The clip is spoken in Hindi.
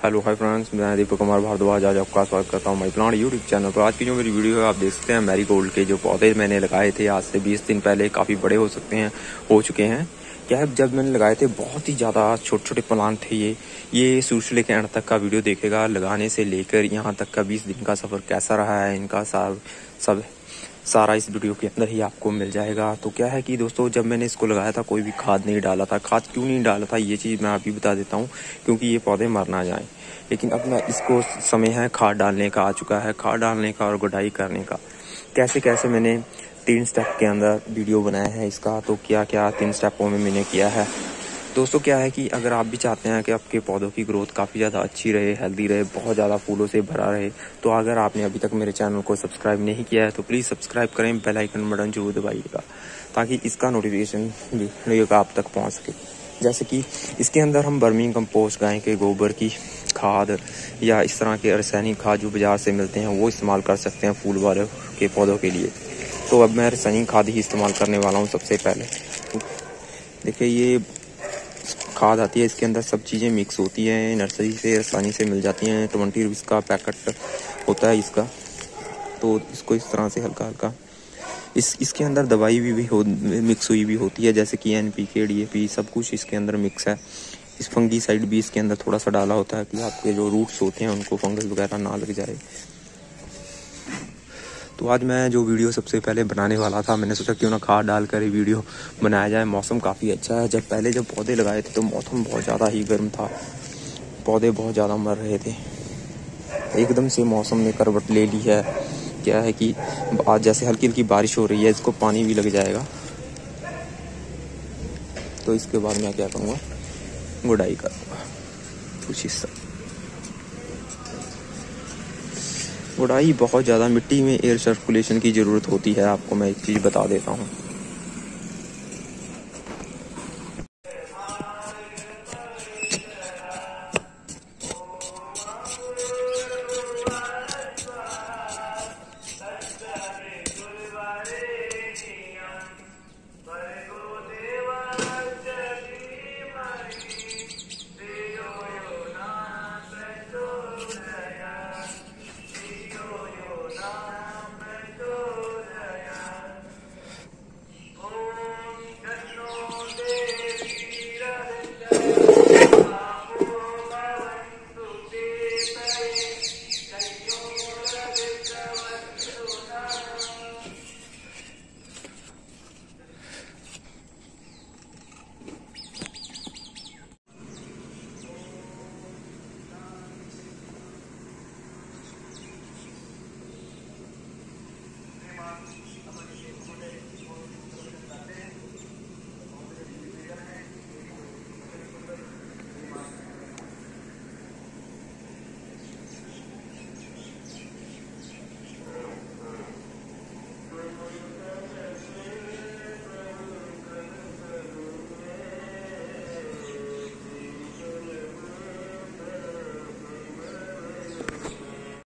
हेलो हाय फ्रेंड्स, मैं दीपक कुमार भारद्वाज आज आपका स्वागत करता हूँ माई प्लांट यूट्यूब चैनल पर। आज की जो मेरी वीडियो है आप देख सकते हैं मैरीगोल्ड के जो पौधे मैंने लगाए थे आज से 20 दिन पहले, काफ़ी बड़े हो चुके हैं। क्या है, जब मैंने लगाए थे बहुत ही ज़्यादा छोटे छोटे प्लांट थे। ये शुरू से लेकर एंड तक का वीडियो देखेगा, लगाने से लेकर यहाँ तक का 20 दिन का सफ़र कैसा रहा है इनका सब सारा इस वीडियो के अंदर ही आपको मिल जाएगा। तो क्या है कि दोस्तों, जब मैंने इसको लगाया था कोई भी खाद नहीं डाला था। खाद क्यों नहीं डाला था ये चीज़ मैं अभी बता देता हूँ, क्योंकि ये पौधे मर ना जाएं। लेकिन अब मैं इसको समय है खाद डालने का आ चुका है, खाद डालने का और गुडाई करने का। कैसे कैसे मैंने 3 स्टेप के अंदर वीडियो बनाया है इसका। तो क्या क्या 3 स्टेपों में मैंने किया है दोस्तों। क्या है कि अगर आप भी चाहते हैं कि आपके पौधों की ग्रोथ काफ़ी ज़्यादा अच्छी रहे, हेल्दी रहे, बहुत ज़्यादा फूलों से भरा रहे, तो अगर आपने अभी तक मेरे चैनल को सब्सक्राइब नहीं किया है तो प्लीज़ सब्सक्राइब करें, बेल आइकन बटन जरूर दबाइएगा ताकि इसका नोटिफिकेशन वीडियो का आप तक पहुंच सके। जैसे कि इसके अंदर हम वर्मी कंपोस्ट, गाय के गोबर की खाद या इस तरह के रासायनिक खाद जो बाज़ार से मिलते हैं वो इस्तेमाल कर सकते हैं फूल वाले के पौधों के लिए। तो अब मैं रासायनिक खाद ही इस्तेमाल करने वाला हूँ। सबसे पहले देखिए, ये खाद आती है, इसके अंदर सब चीज़ें मिक्स होती हैं, नर्सरी से आसानी से मिल जाती हैं। 20 रुपीज़ का पैकेट होता है इसका। तो इसको इस तरह से हल्का हल्का इसके अंदर दवाई भी मिक्स हुई भी होती है, जैसे कि NPK, DAP सब कुछ इसके अंदर मिक्स है। इस फंगीसाइड भी इसके अंदर थोड़ा सा डाला होता है कि आपके जो रूट्स होते हैं उनको फंगस वगैरह ना लग जाए। तो आज मैं जो वीडियो सबसे पहले बनाने वाला था, मैंने सोचा क्यों ना खाद डालकर ही वीडियो बनाया जाए। मौसम काफ़ी अच्छा है। जब पौधे लगाए थे तो मौसम बहुत ज़्यादा ही गर्म था, पौधे बहुत ज़्यादा मर रहे थे। एकदम से मौसम ने करवट ले ली है। क्या है कि आज जैसे हल्की हल्की बारिश हो रही है, इसको पानी भी लग जाएगा। तो इसके बाद मैं क्या करूँगा, गुडाई करूँगा कुछ हिस्सा। गुडाई बहुत ज़्यादा, मिट्टी में एयर सर्कुलेशन की ज़रूरत होती है। आपको मैं एक चीज़ बता देता हूँ,